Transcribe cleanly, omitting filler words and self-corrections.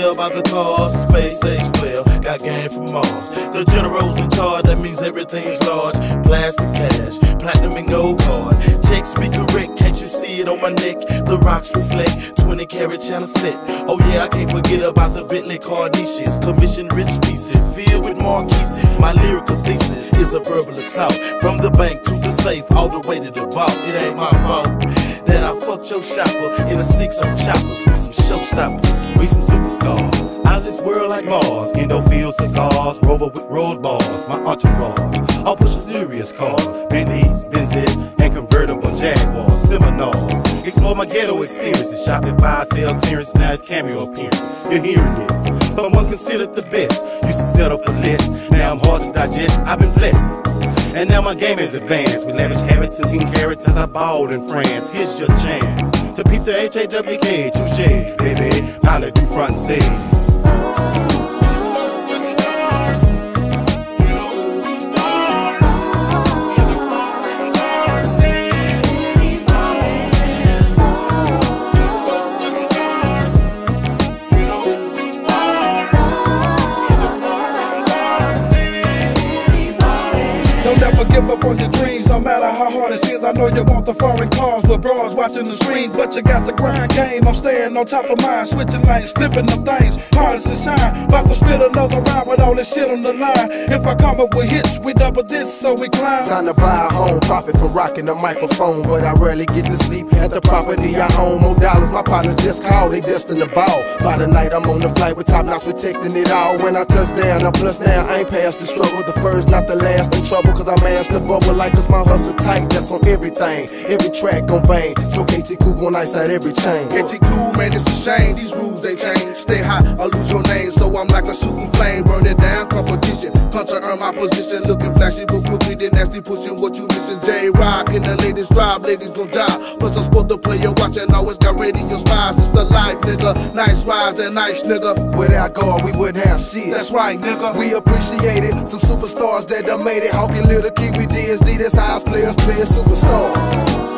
tell by the cars. Space age player, got game from Mars. The general's in charge, that means everything's large. Plastic cash, platinum and gold card. Checks be correct, can't you see it on my neck? The rocks reflect, 20 karat channel set. Oh yeah, I can't forget about the Bentley Carnation. Commission rich pieces, filled with marquises. My lyrical thesis is a verbal assault. From the bank to the safe, all the way to the vault. It ain't my fault that I fucked your shopper in a 6 on choppers. We some showstoppers, we some superstars. Out of this world like Mars, Endofield cigars, Rover with road bars. My entourage, all push furious cars, Bentleys, Benzes, and convertible Jaguars, Seminars. Explore my ghetto experiences, shopping fire sale clearance, now it's cameo appearance. You're hearing this, from one considered the best. Used to settle for less, now I'm hard to digest, I've been blessed. And now my game is advanced, with lavish habits and teen characters. I balled in France, here's your chance to peep the HAWK, touche, baby, pilot do front and say. Don't ever give up on your dreams, no matter how hard it seems. I know you want the foreign cars with bras watching the screen, but you got the grind game. I'm staying on top of mine, switching lanes, flipping them things, hard as a shine. About to spit another round with all this shit on the line. If I come up with hits, we double this, so we climb. Time to buy a home, profit from rocking the microphone, but I rarely get to sleep at the property I own. More dollars, my partners just called, they destined to ball. By the night, I'm on the flight with top notch protecting it all. When I touch down, I'm plus down, I ain't past the struggle. The first, not the last, in trouble, cause I master the bubble like cause my hustle tight. That's on everything, every track gon' bang. So KT Cool gon' ice out every chain. KT Cool, man, it's a shame, these rules they change. Stay hot or lose your name, so I'm like a shooting flame. Burn it down, competition, punch to earn my position. Looking flashy, but quickly, then nasty, pushing what you missing. J-Rock in the latest drive, ladies gon' die. Plus I'm supposed to play your watch and always got radio spies. It's the life, nigga, nice rides and nice, nigga. Without God, we wouldn't have shit. That's right, nigga. We appreciate it, some superstars that done made it. Hawking Little Kiwi DSD, that's how us players play superstars.